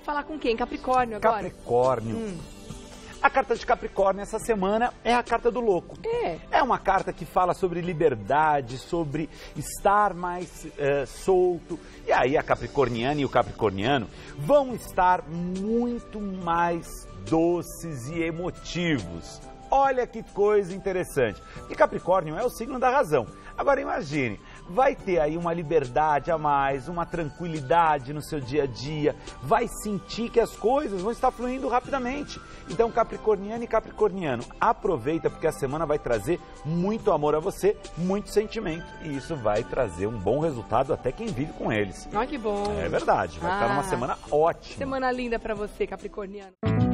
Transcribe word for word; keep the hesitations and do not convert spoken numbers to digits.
falar com quem? Capricórnio agora? Capricórnio. Hum. A carta de Capricórnio essa semana é a carta do louco. É. É uma carta que fala sobre liberdade, sobre estar mais é, solto. E aí a capricorniana e o capricorniano vão estar muito mais doces e emotivos. Olha que coisa interessante. E Capricórnio é o signo da razão. Agora imagine, vai ter aí uma liberdade a mais, uma tranquilidade no seu dia a dia, vai sentir que as coisas vão estar fluindo rapidamente. Então Capricorniano e Capricorniano, aproveita porque a semana vai trazer muito amor a você, muito sentimento. E isso vai trazer um bom resultado até quem vive com eles. Olha que bom. É verdade, vai ah, estar numa semana ótima. Semana linda pra você, Capricorniano.